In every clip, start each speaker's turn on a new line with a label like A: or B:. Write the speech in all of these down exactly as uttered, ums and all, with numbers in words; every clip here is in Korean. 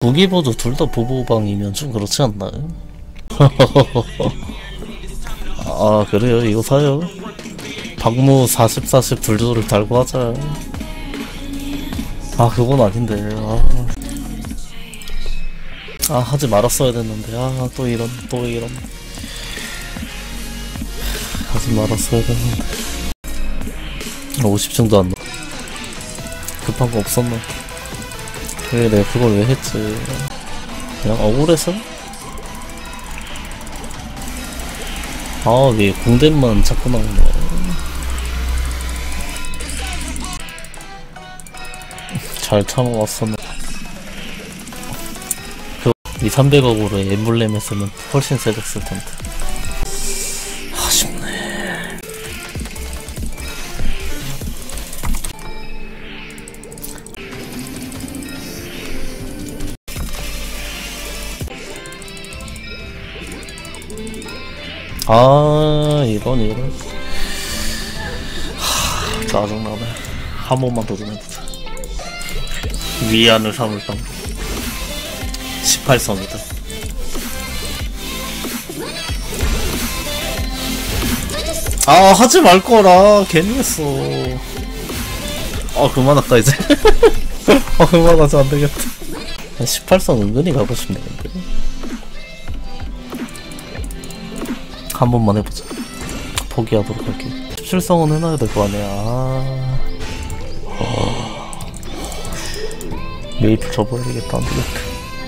A: 무기보도 둘 다 보보방이면 좀 그렇지 않나요? 아 그래요? 이거 사요? 박무 사십 사십 둘둘을 달고 하자. 아 그건 아닌데. 아, 아 하지 말았어야 됐는데. 아 또 이런 또 이런 하지 말았어야 됐는데. 오십 층도 안 넣어. 급한 거 없었나? 그래 내가 그걸 왜 했지. 그냥 억울해서? 아 왜 공대만 자꾸 나오네. 잘 참아왔었네. 그 이삼백억으로 엠블렘 했으면 훨씬 세졌을 텐데. 아쉽네. 아 이런 이런 하, 짜증나네. 한 번만 도전해보자. 위안을 삼을 방 십팔 성이다. 아 하지 말거라. 괜히 했어. 아 그만할까 이제. 아 그만하자 안되겠다. 십팔 성 은근히 가고 싶네. 근데 한 번만 해보자. 포기하도록 할게. 십칠 성은 해놔야 될 거 아니야. 아... 어... 메이플 접어야겠다. 안되겠다.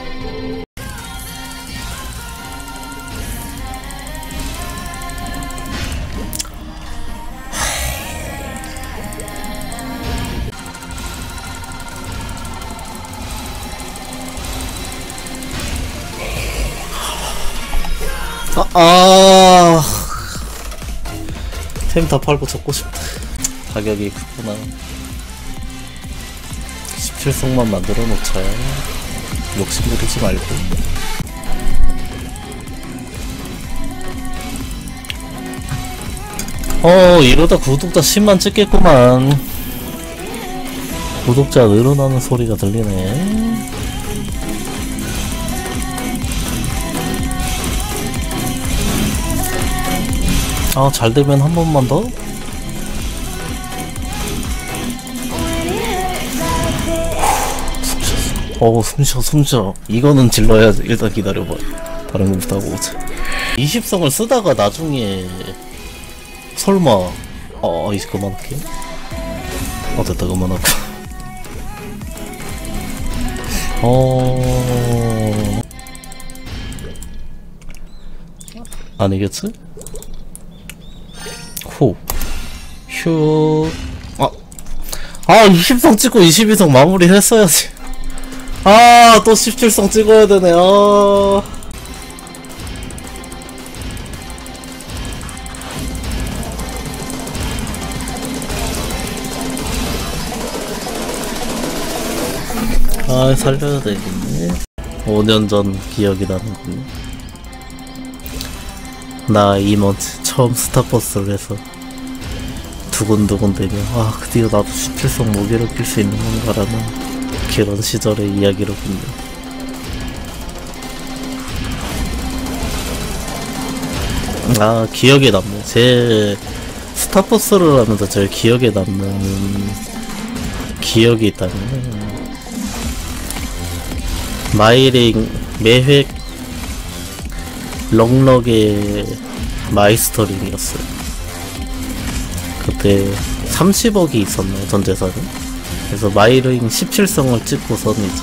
A: 아, 아... 템 다 팔고 접고 싶다. 가격이 크구나. 십칠 성만 만들어 놓자. 욕심 부리지 말고. 어 이러다 구독자 십만 찍겠구만. 구독자 늘어나는 소리가 들리네. 아 잘되면 한 번만 더? 어우 숨쉬어 숨쉬어. 이거는 질러야지. 일단 기다려봐. 다른 거부터 하고 오자. 이십 성을 쓰다가 나중에 설마 어 이제 그만할게. 어 됐다 그만하고. 어 아니겠지? 호 휴 아, 아 이십 성 찍고 이십이 성 마무리 했어야지. 아, 또 십칠 성 찍어야 되네. 아. 아, 살려야 되겠네. 오 년 전 기억이 나는군. 나 이먼트 처음 스타버스를 해서 두근두근 되며, 아, 드디어 나도 십칠 성 모기를 낄 수 있는 건가라는 그런 시절의 이야기로군요. 아 기억에 남네. 제 스타버스를 하면서 제일 기억에 남는 기억이 있다면 마이링 매획 럭럭의 마이스터링이었어요. 그때 삼십억이 있었나요 전재산이? 그래서 마이링 십칠 성을 찍고선 이제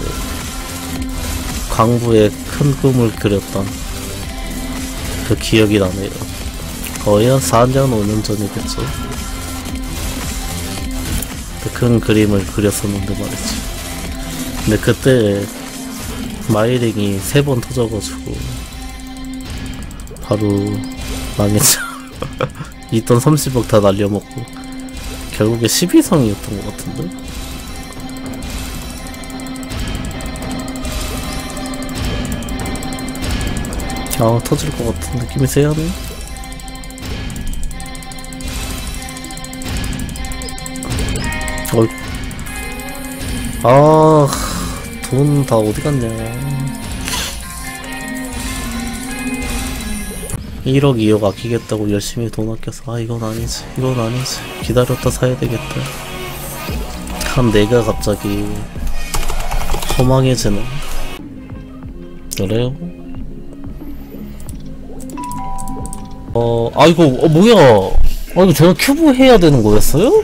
A: 광부의 큰 꿈을 그렸던 그 기억이 나네요. 거의 한 사 년 오 년 전이겠죠. 그 큰 그림을 그렸었는데 말이지. 근데 그때 마이링이 세 번 터져가지고 바로 망했죠. 있던 삼십억 다 날려먹고 결국에 십이 성이었던 것 같은데. 아 터질 것 같은 느낌이 세하네. 어이. 아 돈 다 어디 갔냐. 일억 이억 아끼겠다고 열심히 돈 아껴서 아 이건 아니지 이건 아니지 기다렸다 사야 되겠다 한 내가 갑자기 허망해지는. 그래요? 어 아이고 어 뭐야 아 이거 제가 큐브 해야 되는 거였어요?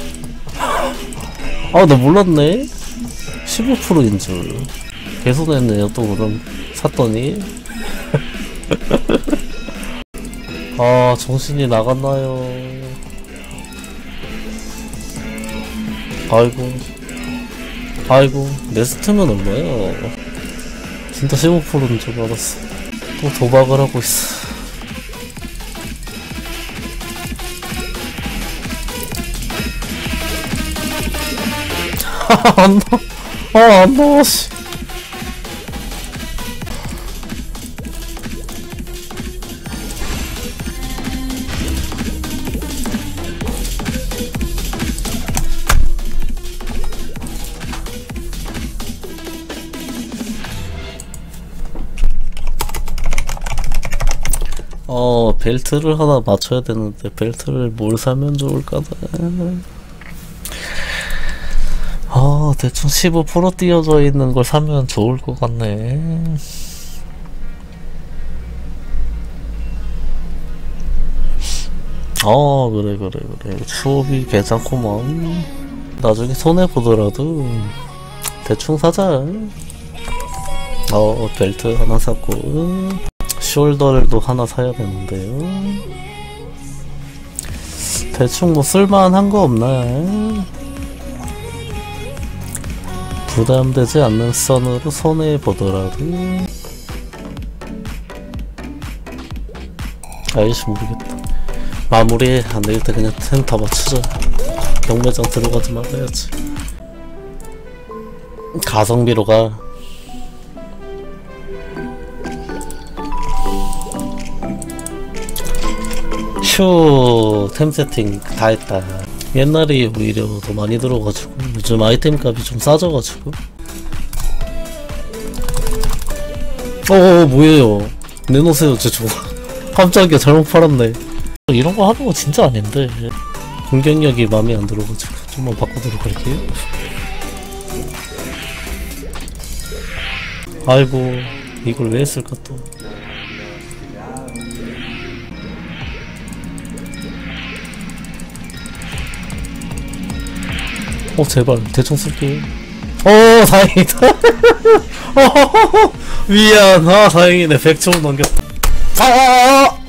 A: 아 나 몰랐네. 십오 퍼센트인 줄 개손했네요. 또 그럼 샀더니 아 정신이 나갔나요. 아이고 아이고 네스트면 얼마야. 진짜 십오 퍼센트인 줄 알았어. 또 도박을 하고 있어. 안 나와. 아, 안 나와, 씨. 어, 벨트를 하나 맞춰야 되는데, 벨트를 뭘 사면 좋을까나. 아, 대충 십오 퍼센트 띄어져 있는 걸 사면 좋을 것 같네. 어, 그래, 그래, 그래. 추억이 괜찮구먼. 나중에 손해보더라도 대충 사자. 어, 벨트 하나 샀고, 숄더를도 하나 사야 되는데요. 대충 뭐 쓸만한 거 없나? 부담되지 않는 선으로 손해보더라도. 아이씨 모르겠다. 마무리 안되겠다. 그냥 템 다 맞추자. 경매장 들어가지 말아야지. 가성비로 가. 휴 템 세팅 다 했다. 옛날이 오히려 더 많이 들어가지고 요즘 아이템 값이 좀 싸져가지고. 어어 뭐예요. 내놓으세요 제 저. 깜짝이야 잘못 팔았네. 이런 거 하는 거 진짜 아닌데 공격력이 마음에 안 들어가지고 좀만 바꾸도록 할게요. 아이고 이걸 왜 했을까 또. 어 제발 대충 쓸게요. 어 다행이다. 미안. 아 다행이네. 백 점 넘겼다. 아